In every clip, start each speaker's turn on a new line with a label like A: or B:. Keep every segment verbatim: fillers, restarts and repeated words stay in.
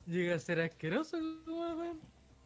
A: Llega a ser asqueroso, weón.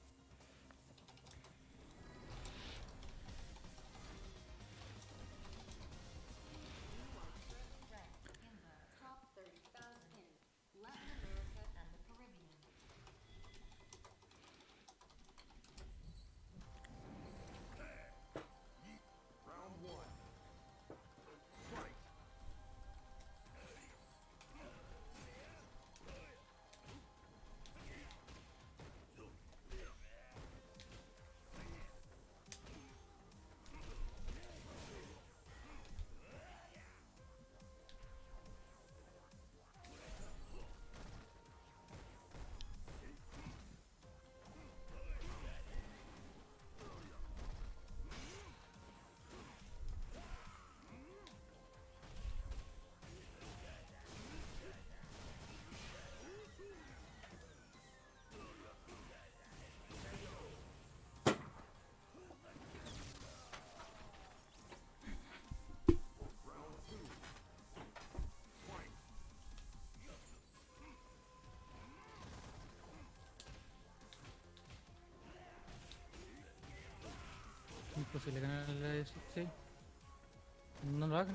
A: Imposible ganar la de sí. No lo hagan.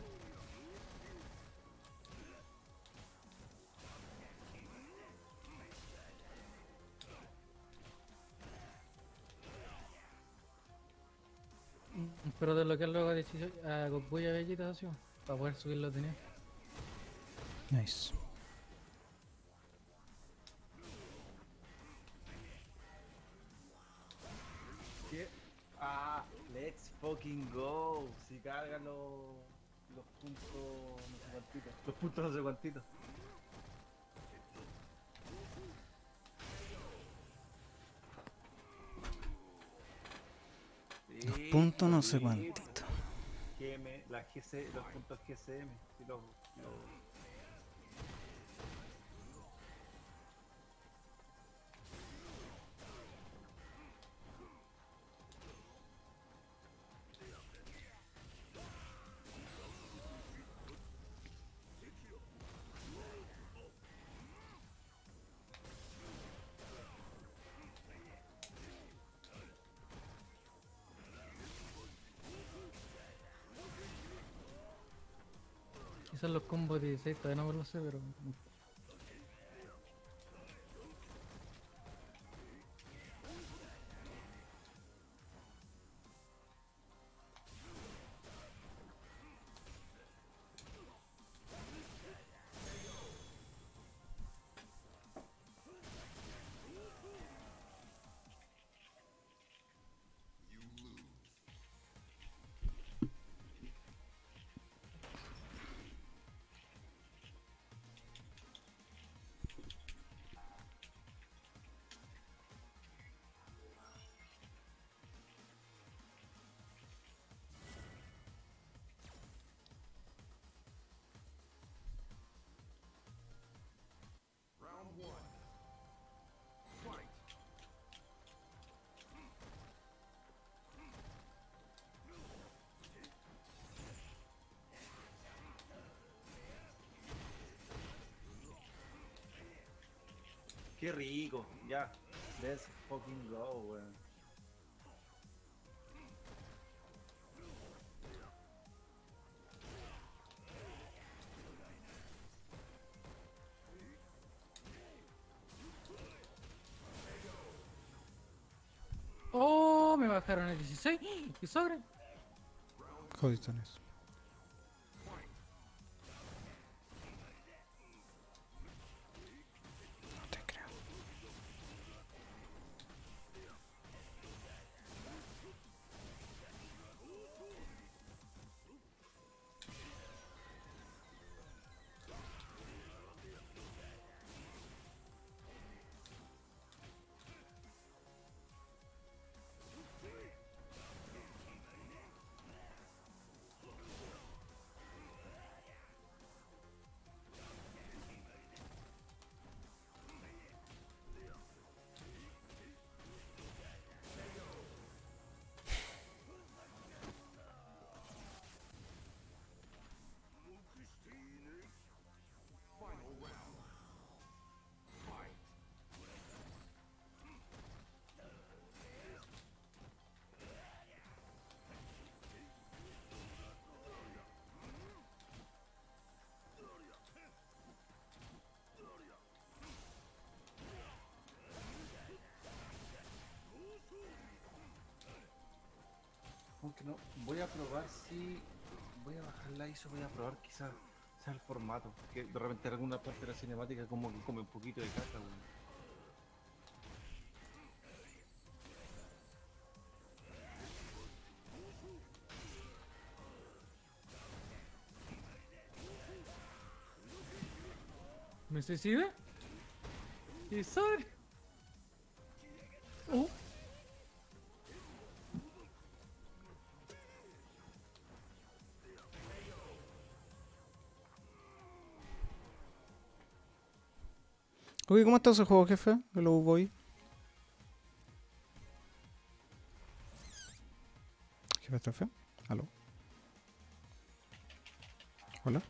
A: Pero desbloquear luego a dieciséis a Goku y a Vegeta así, para poder subir los de nivel.
B: Nice.
C: ¿Qué? Ah, let's fucking go. Si cargan los, los puntos no sé cuantitos. Los puntos no sé cuantitos.
B: Los
C: Sí,
B: puntos
C: lo
B: no sé
C: vi.
B: cuántito.
C: G M, la G C, los puntos G C M. Sí, los, los...
A: Quizás los combos de dieciséis todavía no me lo sé, pero
C: Qué rico. Ya. Let's fucking go, weón.
A: ¡oh! Me bajaron el dieciséis y sobre.
B: Jodistones. No te creo.
C: No, voy a probar si... Voy a bajar la I S O, voy a probar quizás sea el formato. Que de repente alguna parte de la cinemática como que come un poquito de caca, weón.
A: ¿Me suicida? ¿Y sobre? Oh.
B: Uy, ¿cómo está ese juego, jefe? El Low Boy. Jefe, ¿está feo? ¿Aló? ¿Hola?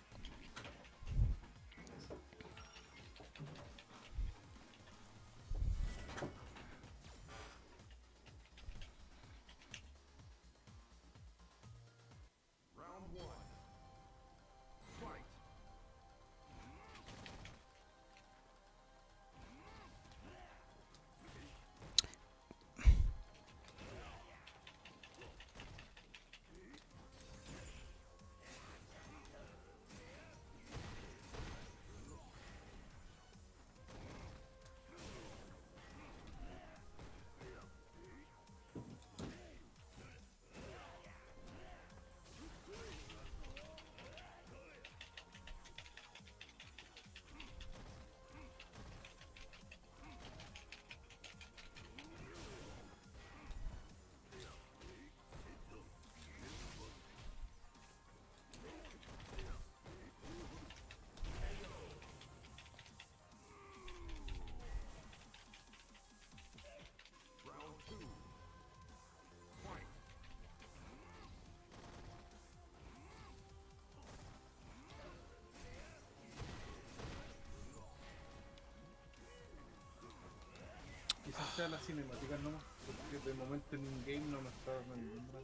C: Quizás sea la cinemática nomás, porque de momento en un game no me está dando ningún mal.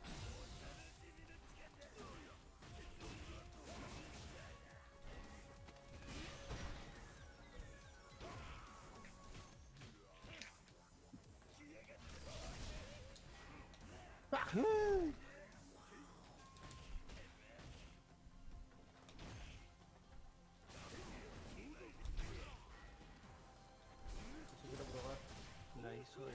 C: Yo quiero probar la I S O de...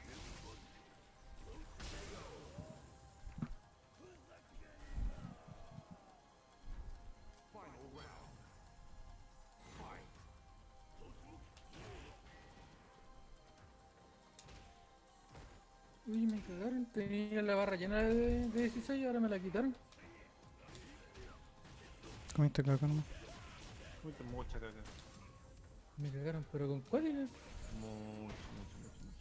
A: Uy, me cagaron. Tenía la barra llena de, de dieciséis y ahora me la quitaron.
B: Comiste caca nomás.
C: Mucha, mucha caca.
A: Me cagaron, pero con cuál era.
C: Mucho, mucho, mucho, mucho.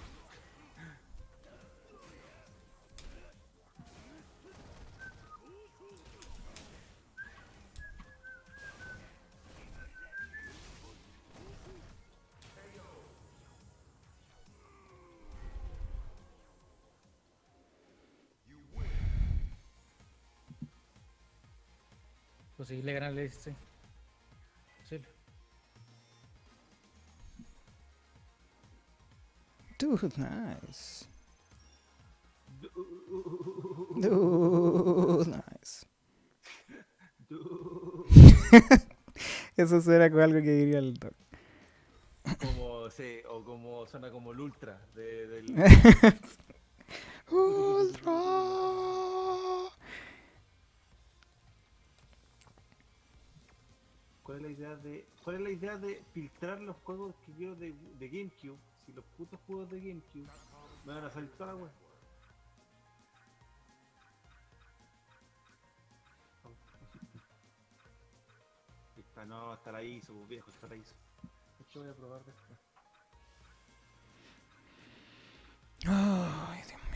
A: Posible ganarle dieciséis. Sí.
B: Dude, nice. Dude, nice. Eso suena como algo que diría el doc.
C: Como, sí, o como suena como el ultra de, del...
B: Ultra.
C: ¿Cuál es la idea de, cuál es la idea de filtrar los juegos que quiero de, de GameCube? Si los putos juegos de GameCube me van a salir toda la wea. Ahí está, no, está la I S O, viejo, está la I S O. Esto voy a probar después.
B: Ay, Dios mío.